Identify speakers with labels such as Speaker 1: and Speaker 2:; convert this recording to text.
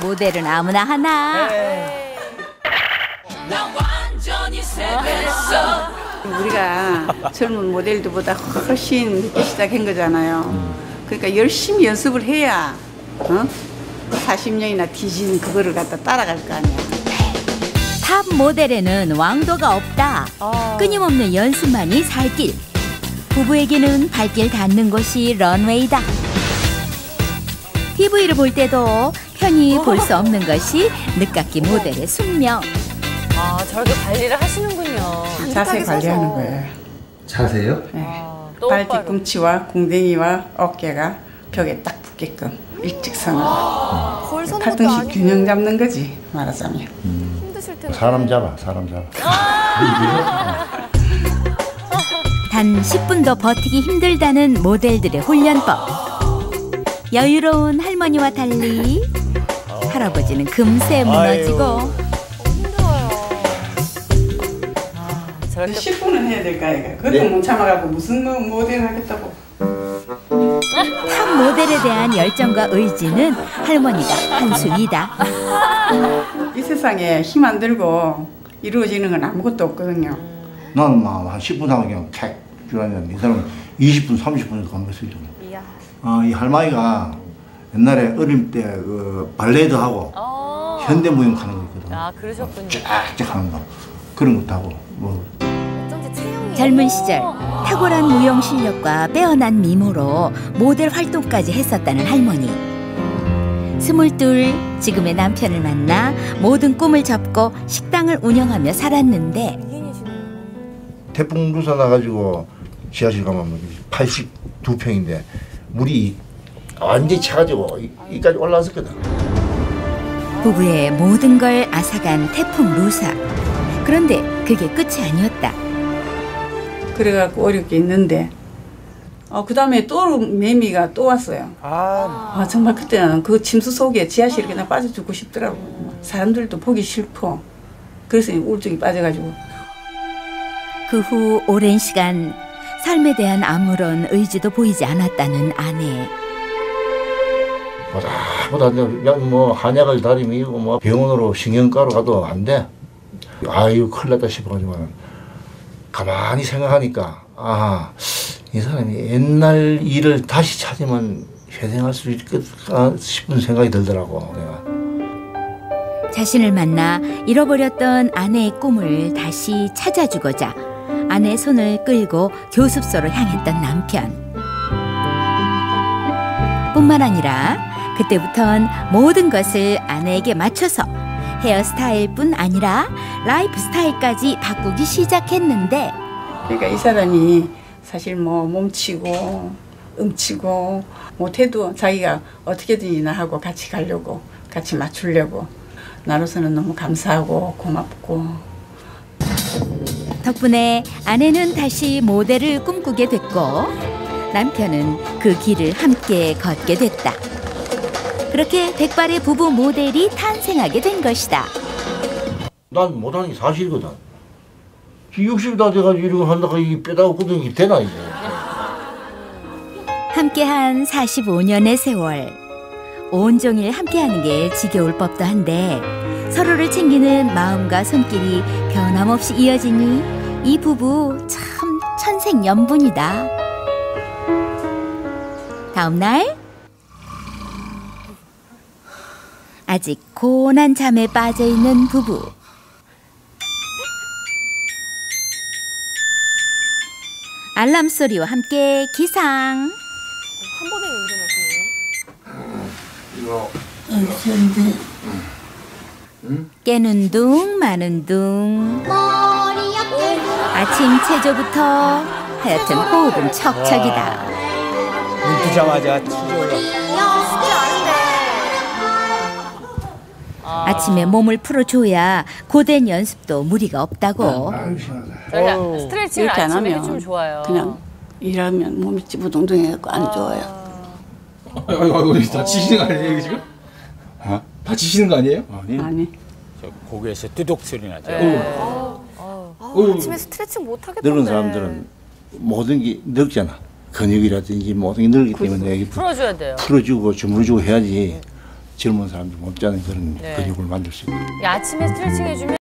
Speaker 1: 모델은 아무나 하나.
Speaker 2: 우리가 젊은 모델들보다 훨씬 늦게 시작한 거잖아요. 그러니까 열심히 연습을 해야 40년이나 뒤진 그거를 갖다 따라갈 거 아니야.
Speaker 1: 탑 모델에는 왕도가 없다. 끊임없는 연습만이 살길. 부부에게는 발길 닿는 곳이 런웨이다. TV를 볼 때도 편히 볼 수 없는 것이 늦깎이 모델의 숙명.
Speaker 3: 아, 저렇게 관리를 하시는군요.
Speaker 2: 자세 관리하는 거예요.
Speaker 4: 자세요?
Speaker 2: 네. 발 뒤꿈치와 궁뎅이와 어깨가 벽에 딱 붙게끔 일직선으로. 팔등식 균형 잡는 거지, 말하자면.
Speaker 5: 힘드실 텐데. 사람 잡아.
Speaker 1: 단 10분도 버티기 힘들다는 모델들의 훈련법. 여유로운 할머니와 달리 할아버지는 금세 무너지고.
Speaker 3: 저렇게
Speaker 2: 10분은 해야 될까 이거. 그것도 못 참아가고 무슨 모델 하겠다고.
Speaker 1: 탑 모델에 대한 열정과 의지는 할머니가 한순이다.
Speaker 2: 이 세상에 힘 안 들고 이루어지는 건 아무것도 없거든요.
Speaker 5: 나는 막 한 10분 하고 그냥 탁 줄었는데 이 사람은 20분, 30분을 가면서 있잖아. 이 할머니가 옛날에 어릴 때 그 발레도 하고 현대무용 하는 거 있거든.
Speaker 3: 아, 그러셨군요.
Speaker 5: 쫙쫙 하는 거. 그런 것도 하고 뭐.
Speaker 1: 젊은 시절 탁월한 무용 실력과 빼어난 미모로 모델 활동까지 했었다는 할머니. 22, 지금의 남편을 만나 모든 꿈을 접고 식당을 운영하며 살았는데
Speaker 5: 태풍 루사 나가지고 지하실 가면 82평인데 물이 완전히 차가지고 이까지 올라왔었거든.
Speaker 1: 부부의 모든 걸 앗아간 태풍 루사. 그런데 그게 끝이 아니었다.
Speaker 2: 그래갖고 어렵게 있는데 그 다음에 또 매미가 또 왔어요. 정말 그때는 그 침수 속에 지하실에 그냥 빠져 죽고 싶더라고. 사람들도 보기 싫고. 그래서 우울증이 빠져가지고.
Speaker 1: 그 후 오랜 시간 삶에 대한 아무런 의지도 보이지 않았다는 아내.
Speaker 5: 보다 뭐 한약을 다리미고 뭐 병원으로 신경과로 가도 안 돼. 아유 큰일 났다 싶어가지고 가만히 생각하니까 이 사람이 옛날 일을 다시 찾으면 회생할 수 있겠다 싶은 생각이 들더라고. 내가.
Speaker 1: 자신을 만나 잃어버렸던 아내의 꿈을 다시 찾아주고자 아내의 손을 끌고 교습소로 향했던 남편. 뿐만 아니라 그때부턴 모든 것을 아내에게 맞춰서 헤어스타일뿐 아니라 라이프 스타일까지 바꾸기 시작했는데
Speaker 2: 그러니까 이 사람이 사실 뭐 몸치고 음치고 못해도 자기가 어떻게든지 나하고 같이 가려고 같이 맞추려고 나로서는 너무 감사하고 고맙고
Speaker 1: 덕분에 아내는 다시 모델을 꿈꾸게 됐고 남편은 그 길을 함께 걷게 됐다. 그렇게 백발의 부부 모델이 탄생하게 된 것이다.
Speaker 5: 난 못하는 게 사실이거든. 60이 다 돼가지고 이런 거 한다고 이 빼다가 꽂는 게 되나 이제.
Speaker 1: 함께한 45년의 세월. 온종일 함께하는 게 지겨울 법도 한데 서로를 챙기는 마음과 손길이 변함없이 이어지니 이 부부 참 천생연분이다. 다음 날 아직 고운한 잠에 빠져있는 부부. 알람 소리와 함께 기상.
Speaker 3: 한 번에 일어나시네요.
Speaker 1: 깨는 둥 마는 둥. 아침 체조부터 하여튼 호흡은 척척이다.
Speaker 4: 눈 뜨자마자 튀어올라.
Speaker 1: 아침에 몸을 풀어줘야 고된 연습도 무리가 없다고.
Speaker 3: 저희가 스트레칭을
Speaker 2: 이렇게 안
Speaker 3: 아침에
Speaker 2: 하면
Speaker 3: 해주면 좋아요.
Speaker 2: 그냥 일하면 몸이 찌부동동해갖고 안 좋아요.
Speaker 4: 아이고, 다치시는 거 아니에요 지금? 다치시는 거 아니에요?
Speaker 2: 아니.
Speaker 6: 저 고개에서 뚜둑 소리 나죠.
Speaker 3: 아침에 스트레칭 못 하겠던데.
Speaker 5: 늙은 사람들은 모든 게 늙잖아. 근육이라든지 모든 게 늙기 때문에 여기
Speaker 3: 풀어줘야 돼요.
Speaker 5: 풀어주고 주물러주고 해야지 젊은 사람들 못지않은 그런
Speaker 3: 네.
Speaker 5: 근육을 만들 수 있고.
Speaker 3: 아침에 스트레칭 해주면